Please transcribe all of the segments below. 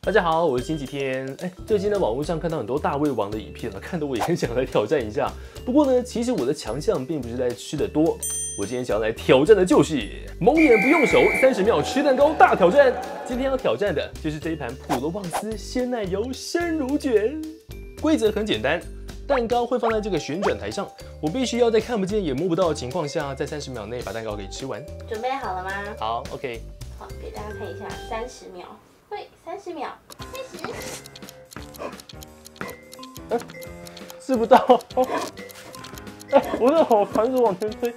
大家好，我是星期天。最近在网络上看到很多大胃王的影片了，看得我也很想来挑战一下。不过呢，其实我的强项并不是在吃的多，我今天想要来挑战的就是蒙眼不用手，30秒吃蛋糕大挑战。今天要挑战的就是这一盘普罗旺斯鲜奶油生乳卷。规则很简单，蛋糕会放在这个旋转台上，我必须要在看不见也摸不到的情况下，在30秒内把蛋糕给吃完。 准备好了吗？ 好 ，OK。 好，给大家看一下，30秒。对，30秒，开始。 吃不到，我的手盘子往前推。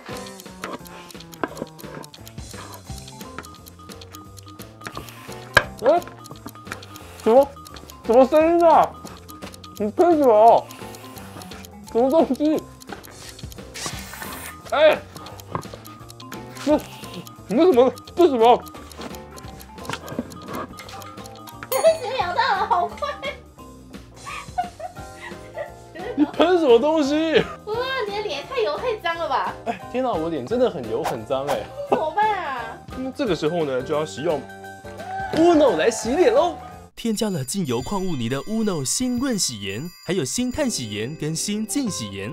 什么声音啊？你喷什么？什么东西？这什么？这什么 ？30秒到了，好快！ 你喷什么东西？ 哇，你的脸太油太脏了吧？ 天哪，我脸真的很油很脏怎么办啊？ 那这个时候呢，就要使用 Uno 来洗脸喽。 添加了净油矿物泥的 Uno 新润洗颜，还有新碳洗颜跟新净洗颜，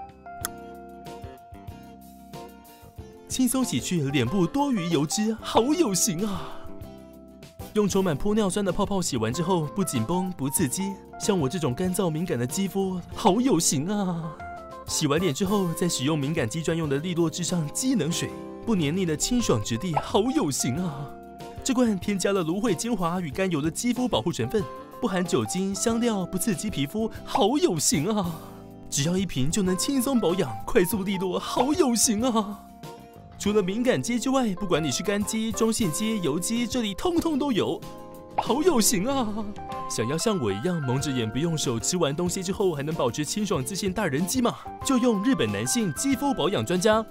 轻松洗去脸部多余油脂，好有型啊！用充满玻尿酸的泡泡洗完之后，不紧绷不刺激，像我这种干燥敏感的肌肤，好有型啊！洗完脸之后，再使用敏感肌专用的利洛至上机能水，不黏腻的清爽质地，好有型啊！这罐添加了芦荟精华与甘油的肌肤保护成分，不含酒精、香料，不刺激皮肤，好有型啊！只要1瓶就能轻松保养，快速利落，好有型啊！除了敏感肌之外，不管你是干肌、中性肌、油肌，这里通通都有，好有型啊！想要像我一样蒙着眼不用手，吃完东西之后还能保持清爽自信大人肌吗？就用日本男性肌肤保养专家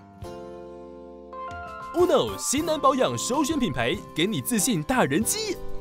Uno。Uno 型男保养首选品牌，给你自信大人肌。